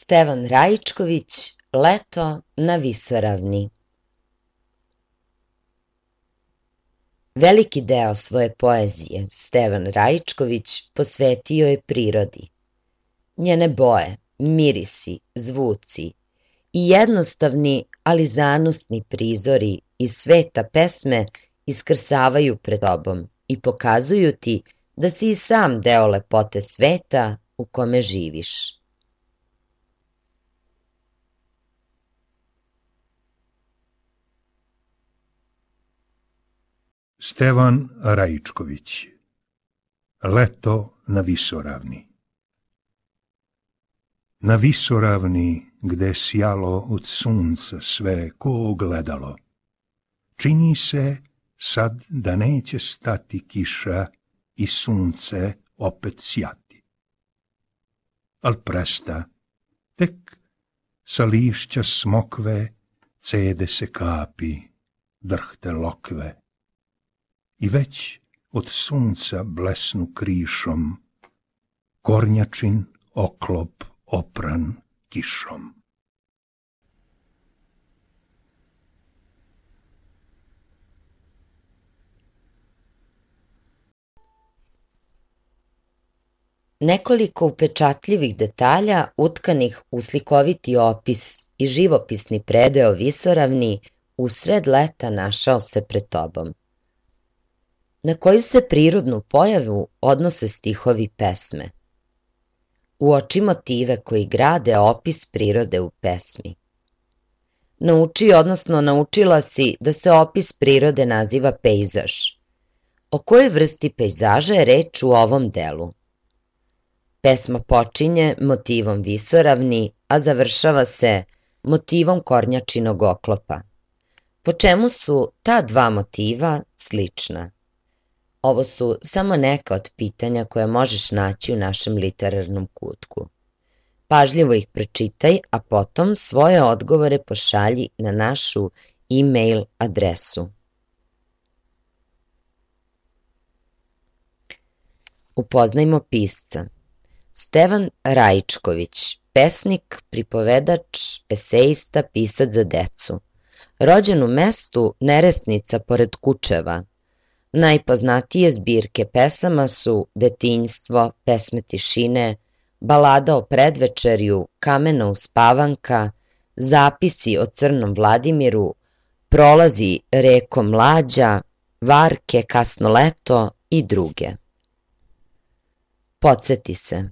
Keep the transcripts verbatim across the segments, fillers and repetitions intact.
Stevan Raičković, Leto na visoravni. Veliki deo svoje poezije Stevan Raičković posvetio je prirodi. Njene boje, mirisi, zvuci i jednostavni, ali zanosni prizori iz sveta pesme iskrsavaju pred tobom i pokazuju ti da si i sam deo lepote sveta u kome živiš. Stevan Raičković, Leto na visoravni. Na visoravni, gde sjalo od sunca sve ko ogledalo, čini se sad da neće stati kiša i sunce opet sjati. Al presta, tek sa lišća smokve cede se kapi, drhte lokve, i već od sunca blesnu krišom, kornjačin oklop opran kišom. Nekoliko upečatljivih detalja utkanih u slikoviti opis i živopisni predeo visoravni usred leta našao se pred tobom. Na koju se prirodnu pojavu odnose stihovi pesme? Uoči motive koji grade opis prirode u pesmi. Nauči, odnosno naučila si da se opis prirode naziva pejzaž. O kojoj vrsti pejzaža je reč u ovom delu? Pesma počinje motivom visoravni, a završava se motivom kornjačinog oklopa. Po čemu su ta dva motiva slična? Ovo su samo neka od pitanja koje možeš naći u našem literarnom kutku. Pažljivo ih pročitaj, a potom svoje odgovore pošalji na našu e-mail adresu. Upoznajmo pisca. Stevan Raičković, pesnik, pripovedač, esejista, pisac za decu. Rođen u mestu Neresnica pored Kučeva. Najpoznatije zbirke pesama su Detinjstvo, Pesme tišine, Balada o predvečerju, Kamena uspavanka, Zapisi o Crnom Vladimiru, Prolazi reko mlađa, Varke, Kasno leto i druge. Podsjeti se.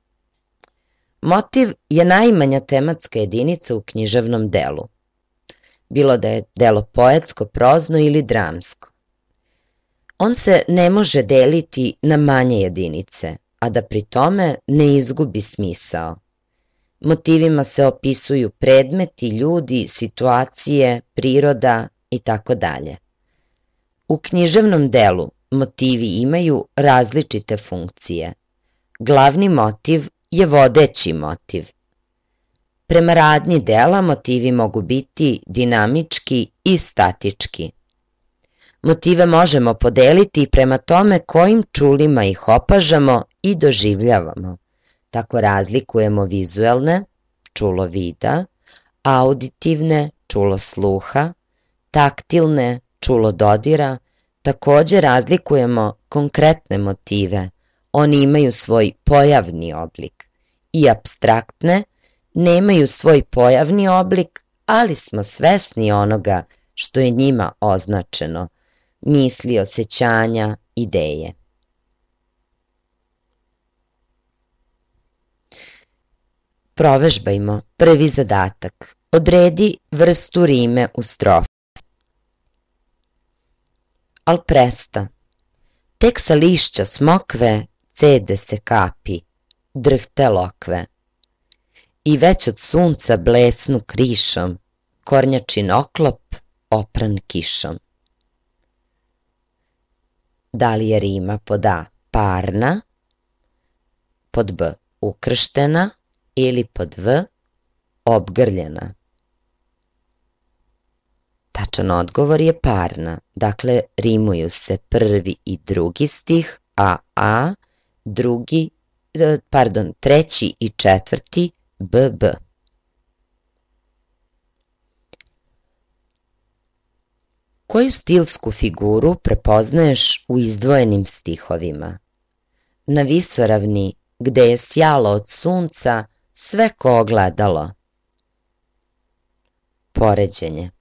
Motiv je najmanja tematska jedinica u književnom delu. Bilo da je delo poetsko, prozno ili dramsko. On se ne može deliti na manje jedinice, a da pri tome ne izgubi smisao. Motivima se opisuju predmeti, ljudi, situacije, priroda i tako dalje. U književnom delu motivi imaju različite funkcije. Glavni motiv je vodeći motiv. Prema radnji dela motivi mogu biti dinamički i statički. Motive možemo podeliti prema tome kojim čulima ih opažamo i doživljavamo. Tako razlikujemo vizuelne, čulo vida, auditivne, čulo sluha, taktilne, čulo dodira, takođe razlikujemo konkretne motive, oni imaju svoj pojavni oblik, i apstraktne, nemaju svoj pojavni oblik, ali smo svesni onoga što je njima označeno, misli, osjećanja, ideje. Provežbajmo prvi zadatak. Odredi vrstu rime u strofi. Al presta, tek sa lišća smokve cede se kapi, drhte lokve, i već od sunca blesnu krišom, kornjačin oklop opran kišom. Da li je rima pod A parna, pod B ukrštena ili pod V obgrljena? Tačan odgovor je parna, dakle rimuju se prvi i drugi stih, a A, drugi, pardon, treći i četvrti B B. Koju stilsku figuru prepoznaješ u izdvojenim stihovima? Na visoravni, gde je sjalo od sunca sve ko ogledalo. Poređenje.